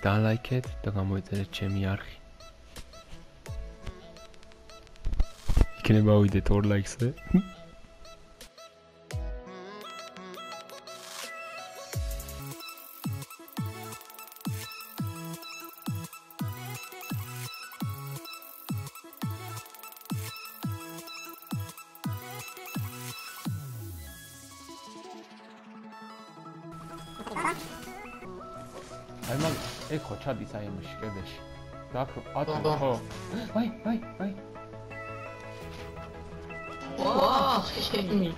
დალაიქეთ და გამოიწერეთ ჩემი არხი. იქნება ავიდეთ 2 ლაიქზე. აი მაგ ეხო ჩადის აი ამაში კედელში. დაკრო ატო ხო. აი. 와, 쉐იმ이.